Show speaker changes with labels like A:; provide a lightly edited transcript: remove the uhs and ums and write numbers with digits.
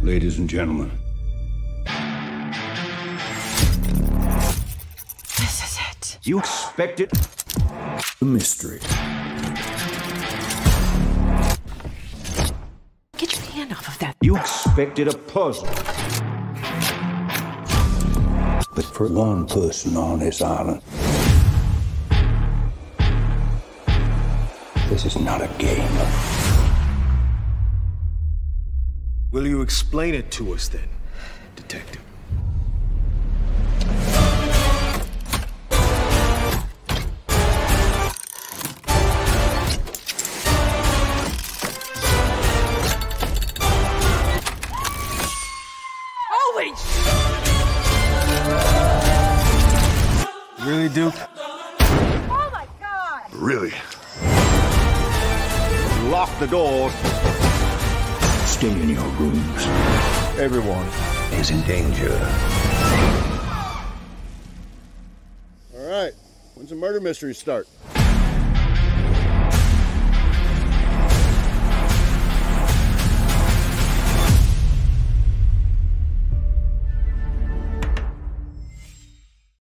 A: Ladies and gentlemen.
B: This is it.
A: You expected a mystery.
B: Get your hand off of that.
A: You expected a puzzle. But for one person on this island, this is not a game.
C: Will you explain it to us then, Detective?
B: Holy
C: Really, Duke?
B: Oh my God!
C: Really? Lock the doors.
A: Stay in your rooms.
C: Everyone
A: Is in danger.
D: All right. When's the murder mystery start?